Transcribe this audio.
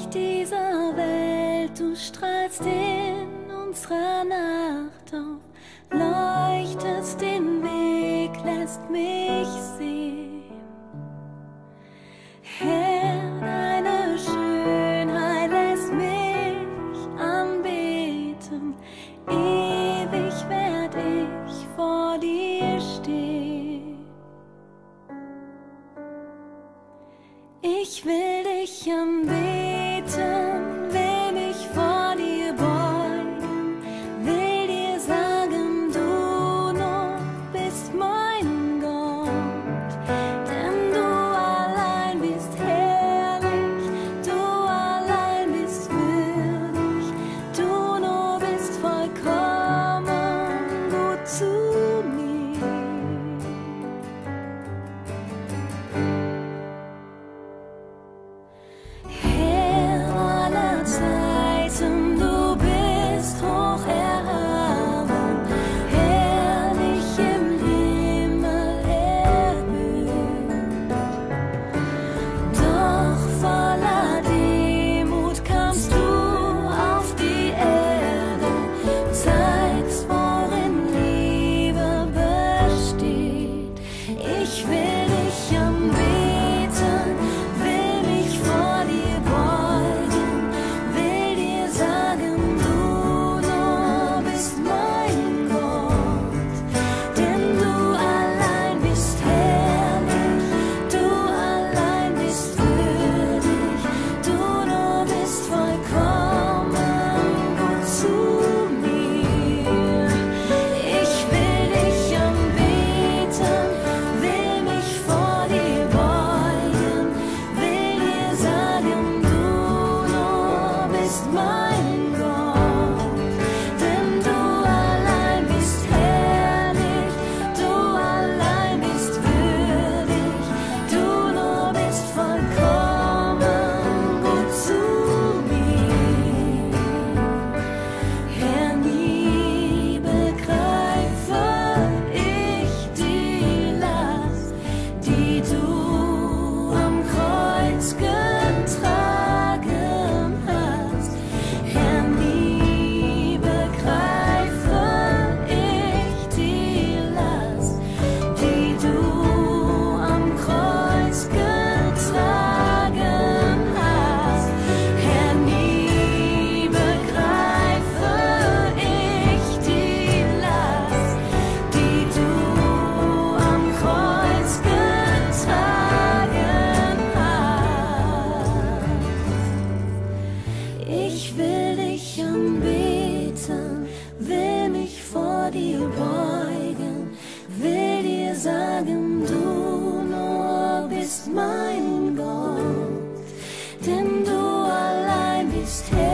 dieser Welt, du strahlst in unserer Nacht auf, leuchtest den Weg, lässt mich sehen. Herr, deine Schönheit lässt mich anbeten, ewig werd ich vor dir stehen. Ich will dich anbeten, will mich vor dir beugen, will dir sagen, du nur bist mein Gott, denn du allein bist herrlich, du allein bist würdig, du nur bist vollkommen gut zu mir. Herr aller Zeiten, du bist hoch erhaben, herrlich im Himmel erhöht. Doch voller Demut kamst du auf die Erde, zeigst, worin Liebe besteht. Ich will dich anbeten, will mich vor dir beugen, will dir sagen, du nur bist mein Gott, denn du allein bist herrlich, du allein bist würdig, du nur bist vollkommen gut zu mir. Ich will dich anbeten, will mich vor dir beugen, will dir sagen, du nur bist mein Gott, denn du allein bist herrlich, du allein bist würdig, du nur bist vollkommen gut zu mir. Herr, nie begreife ich die Last, die du am Kreuz getragen hast. Herr, nie begreife ich die Last, die du am Kreuz getragen hast. Herr, nie begreife ich die Last, die du am Kreuz getragen hast. Ich will dich anbeten, will mich vor dir beugen, will dir sagen, du nur bist mein Gott, denn du allein bist herrlich.